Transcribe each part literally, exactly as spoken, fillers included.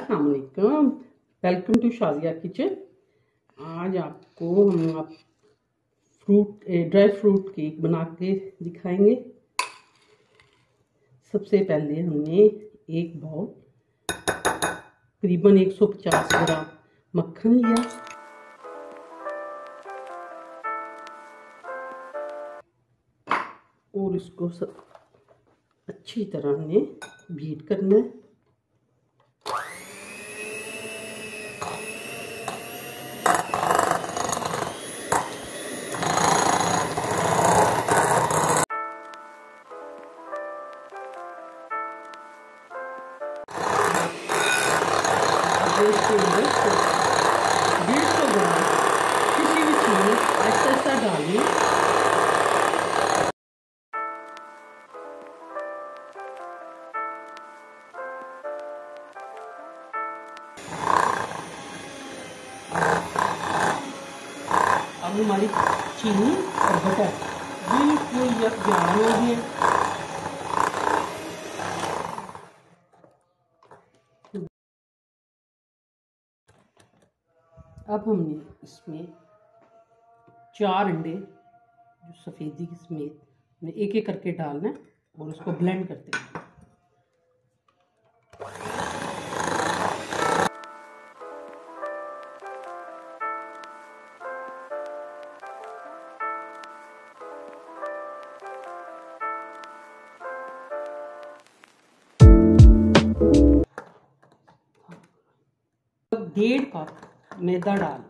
अस्सलाम वालेकुम, welcome to Shazia kitchen. आज आपको हम आप फ्रूट ड्राई फ्रूट केक बना के दिखाएंगे। सबसे पहले हमने एक बाउल करीबन एक सौ पचास ग्राम मक्खन लिया। और इसको सब अच्छी तरह हमने बीट करना है। इसके अंदर डेढ़ सौ ग्राम किसी भी चीज़ में ऐसा ऐसा डालिए। अब हमारी चीनी और बटर बिल्कुल यकजान हो गई है। अब हमने इसमें चार अंडे जो सफ़ेदी की समेत एक एक करके डालना है और उसको ब्लेंड करते हैं। डेढ़ कप मैदा डालना।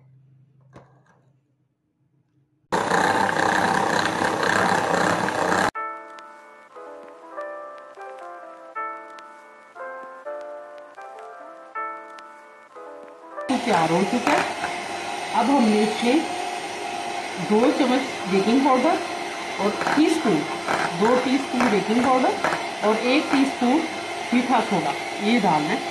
तैयार हो चुका है। अब हमने इसमें दो चम्मच बेकिंग पाउडर और टीस्पून दो टीस्पून बेकिंग पाउडर और एक टीस्पून मीठा सोडा ये डालना है।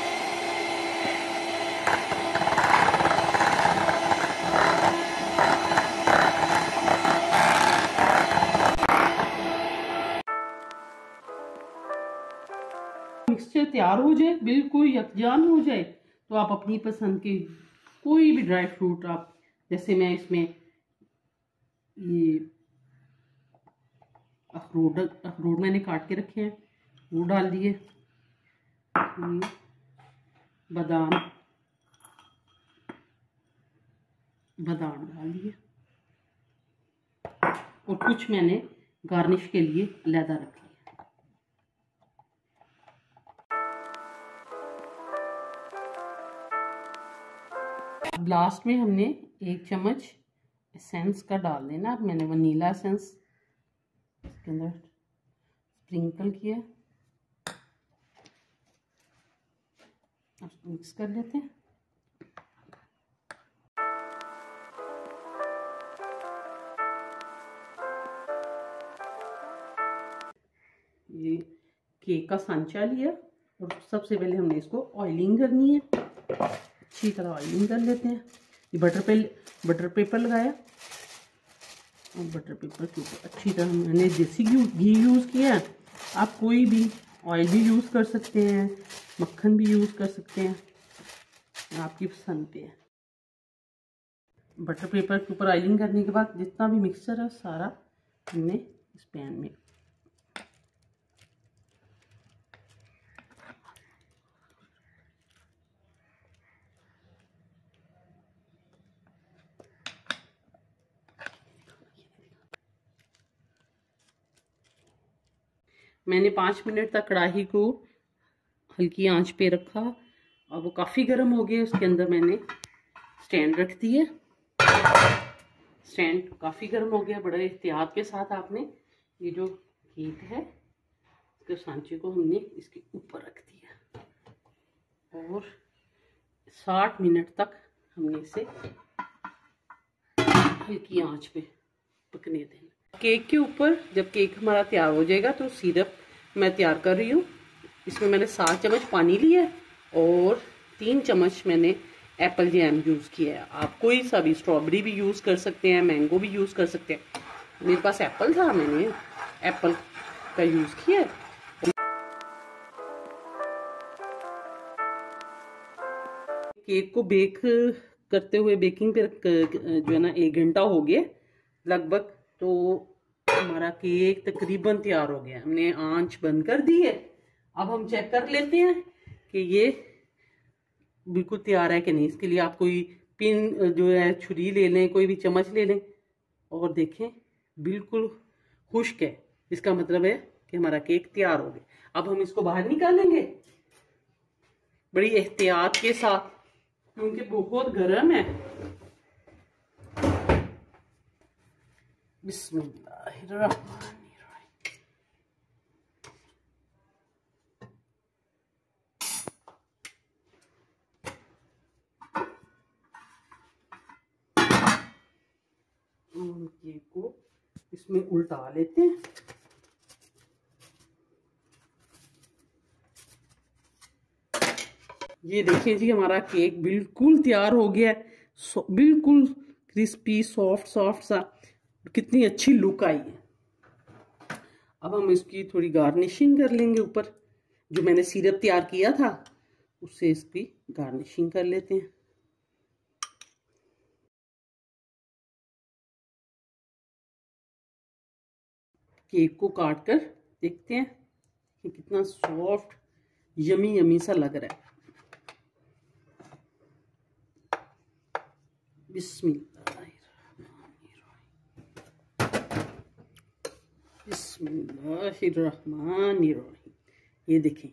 मिक्सचर तैयार हो जाए, बिल्कुल यकजान हो जाए, तो आप अपनी पसंद के कोई भी ड्राई फ्रूट आप, जैसे मैं इसमें ये अखरोट अखरोट मैंने काट के रखे हैं वो डाल दिए, बादाम बादाम डाल दिए और कुछ मैंने गार्निश के लिए अलहदा रखा। लास्ट में हमने एक चम्मच एसेंस का डाल देना। अब मैंने वनीला एसेंस इसके अंदर स्प्रिंकल किया। अब मिक्स कर लेते हैं। ये केक का सांचा लिया और सबसे पहले हमने इसको ऑयलिंग करनी है। अच्छी तरह ऑयलिंग कर लेते हैं। ये बटर पे बटर पेपर लगाया और बटर पेपर के ऊपर अच्छी तरह मैंने देसी घी यूज़ किया है। आप कोई भी ऑयल भी यूज़ कर सकते हैं, मक्खन भी यूज़ कर सकते हैं, आपकी पसंद पे है। बटर पेपर के ऊपर ऑयलिंग करने के बाद जितना भी मिक्सचर है सारा हमने इस पैन में मैंने पाँच मिनट तक कढ़ाई को हल्की आंच पे रखा और वो काफ़ी गर्म हो गया। उसके अंदर मैंने स्टैंड रख दिए। स्टैंड काफ़ी गर्म हो गया। बड़े एहतियात के साथ आपने ये जो केक है इसके सांचे को हमने इसके ऊपर रख दिया और साठ मिनट तक हमने इसे हल्की आंच पे पकने देना। केक के ऊपर जब केक हमारा तैयार हो जाएगा तो सिरप मैं तैयार कर रही हूँ। इसमें मैंने सात चम्मच पानी लिया है और तीन चम्मच मैंने एप्पल जैम यूज़ किया है। आप कोई सा भी स्ट्रॉबेरी भी यूज़ कर सकते हैं, मैंगो भी यूज़ कर सकते हैं। मेरे पास एप्पल था, मैंने एप्पल का यूज़ किया है। केक को बेक करते हुए बेकिंग पे जो है ना एक घंटा हो गया लगभग। तो हमारा केक तकरीबन तैयार हो गया। हमने आंच बंद कर दी है। अब हम चेक कर लेते हैं कि ये बिल्कुल तैयार है कि नहीं। इसके लिए आप कोई पिन जो है छुरी ले लें, कोई भी चम्मच ले लें और देखें बिल्कुल खुश्क है। इसका मतलब है कि हमारा केक तैयार हो गया। अब हम इसको बाहर निकालेंगे बड़ी एहतियात के साथ, क्योंकि बहुत गर्म है। बिस्मिल्लाहिर्रहमानिर्रहीम। केक को इसमें उल्टा लेते हैं। ये देखिए जी, हमारा केक बिल्कुल तैयार हो गया है। बिल्कुल क्रिस्पी सॉफ्ट सॉफ्ट सा, कितनी अच्छी लुक आई है। अब हम इसकी थोड़ी गार्निशिंग कर लेंगे। ऊपर जो मैंने सिरप तैयार किया था उससे इसकी गार्निशिंग कर लेते हैं। केक को काट कर देखते हैं कि कितना सॉफ्ट यमी यमी सा लग रहा है। बिस्मिल्लाहिर्रहमानिर्रहीम। ये देखें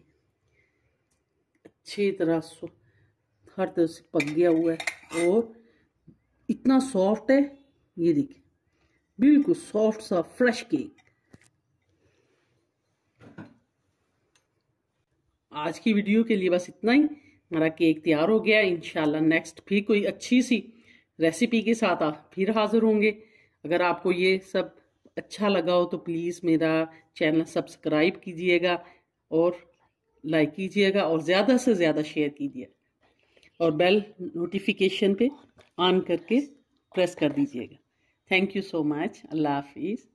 अच्छी तरह हर तरह से पक गया हुआ है और इतना सॉफ्ट है। ये देखिए बिल्कुल सॉफ्ट सा फ्रेश केक। आज की वीडियो के लिए बस इतना ही। हमारा केक तैयार हो गया। इंशाल्लाह नेक्स्ट भी कोई अच्छी सी रेसिपी के साथ आप फिर हाजिर होंगे। अगर आपको ये सब अच्छा लगा हो तो प्लीज़ मेरा चैनल सब्सक्राइब कीजिएगा और लाइक कीजिएगा और ज़्यादा से ज़्यादा शेयर कीजिएगा और बेल नोटिफिकेशन पे ऑन करके प्रेस कर दीजिएगा। Thank you so much. अल्लाह हाफिज़।